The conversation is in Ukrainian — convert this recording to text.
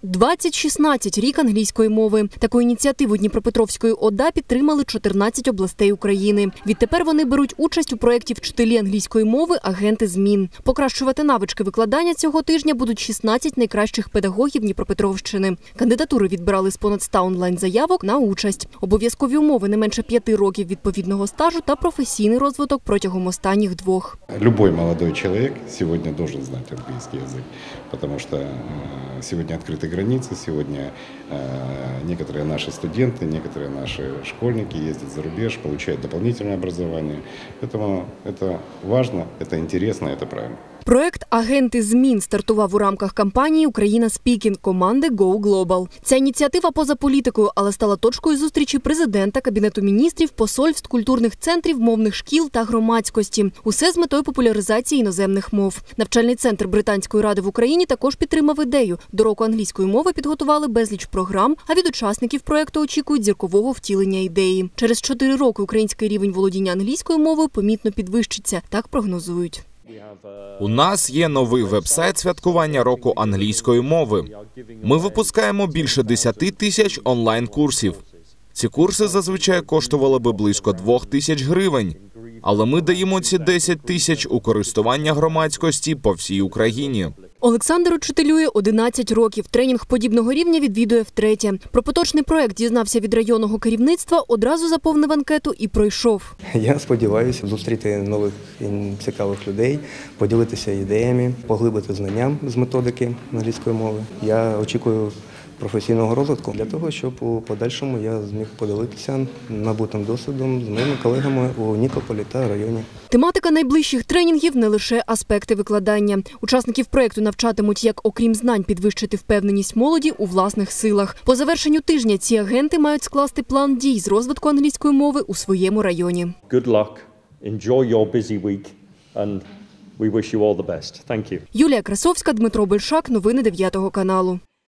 2016 – рік англійської мови. Таку ініціативу Дніпропетровської ОДА підтримали 14 областей України. Відтепер вони беруть участь у проєкті «Вчителі англійської мови. Агенти змін». Покращувати навички викладання цього тижня будуть 16 найкращих педагогів Дніпропетровщини. Кандидатури відбирали з понад 100 онлайн-заявок на участь. Обов'язкові умови не менше 5 років відповідного стажу та професійний розвиток протягом останніх 2. Любой молодой человек сегодня должен знать английский язык, потому что сегодня открыты границы, сегодня некоторые наши студенты, некоторые наши школьники ездят за рубеж, получают дополнительное образование. Поэтому это важно, это интересно, это правильно. Проект «Агенти змін» стартував у рамках кампанії «Україна Спікінг» команди Go Global. Ця ініціатива поза політикою, але стала точкою зустрічі президента, Кабінету міністрів, посольств, культурних центрів, мовних шкіл та громадськості. Усе з метою популяризації іноземних мов. Навчальний центр Британської ради в Україні також підтримав ідею. До року англійської мови підготували безліч програм, а від учасників проекту очікують зіркового втілення ідеї. Через 4 роки український рівень володіння англійською мовою помітно підвищиться, так прогнозують. У нас є новий веб-сайт святкування року англійської мови. Ми випускаємо більше 10 тисяч онлайн-курсів. Ці курси зазвичай коштували би близько 2 тисяч гривень. Але ми даємо ці 10 тисяч у користування громадськості по всій Україні. Олександр учителює 11 років. Тренінг подібного рівня відвідує втретє. Про поточний проект дізнався від районного керівництва, одразу заповнив анкету і пройшов. Я сподіваюся зустріти нових і цікавих людей, поділитися ідеями, поглибити знання з методики англійської мови. Я очікую професійного розвитку для того, щоб у подальшому я зміг поділитися набутим досвідом з моїми колегами у Нікополі та районі. Тематика найближчих тренінгів – не лише аспекти викладання. Учасників проєкту навчатимуть, як окрім знань підвищити впевненість молоді у власних силах. По завершенню тижня ці агенти мають скласти план дій з розвитку англійської мови у своєму районі. Good luck. Enjoy your busy week and we wish you all the best. Thank you. Юлія Красовська, Дмитро Большак. Новини 9 каналу.